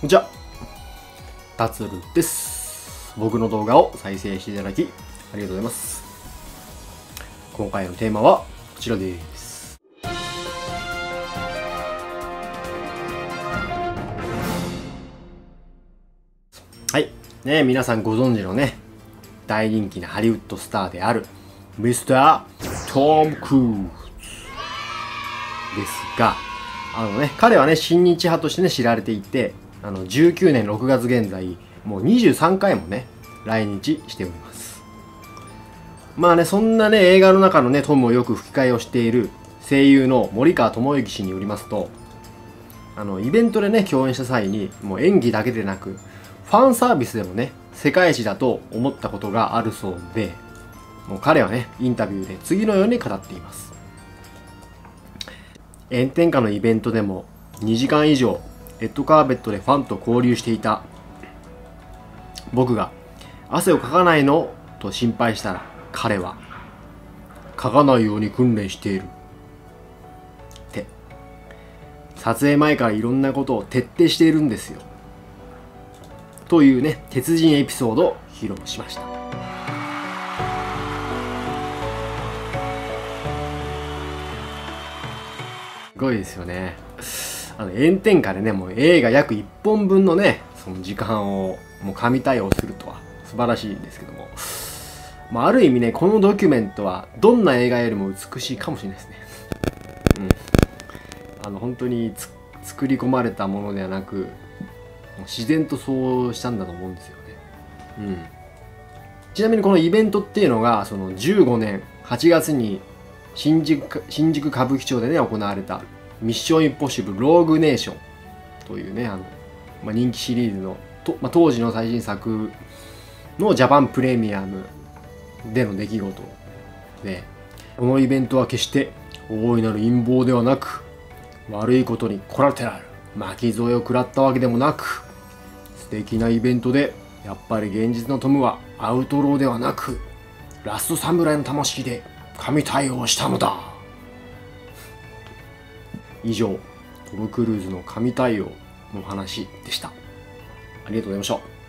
こんにちは、たつるです。僕の動画を再生していただきありがとうございます。今回のテーマはこちらです。はい、皆さんご存知のね、大人気なハリウッドスターであるミスター・トム・クルーズですが、彼はね、親日派としてね、知られていて、19年6月現在、もう23回もね、来日しております。まあね、そんなね、映画の中のね、トムをよく吹き替えをしている声優の森川智之氏によりますと、イベントでね、共演した際に、もう演技だけでなく、ファンサービスでもね、世界一だと思ったことがあるそうで、もう彼はね、インタビューで次のように語っています。炎天下のイベントでも2時間以上レッドカーペットでファンと交流していた僕が汗をかかないのと心配したら、彼はかかないように訓練しているって撮影前からいろんなことを徹底しているんですよというね、鉄人エピソードを披露しました。すごいですよね。炎天下でね、もう映画約1本分のね、その時間をもう神対応するとは素晴らしいんですけども、ある意味ね、このドキュメントはどんな映画よりも美しいかもしれないですね。本当に作り込まれたものではなく、自然とそうしたんだと思うんですよね。ちなみにこのイベントっていうのが、その15年8月に新宿歌舞伎町でね、行われたミッションインポッシブルローグネーションというね、人気シリーズの当時の最新作のジャパンプレミアムでの出来事で、このイベントは決して大いなる陰謀ではなく、悪いことにコラテラル巻き添えを食らったわけでもなく、素敵なイベントで、やっぱり現実のトムはアウトローではなくラストサムライの魂で神対応したのだ。以上、トム・クルーズの神対応の話でした。ありがとうございました。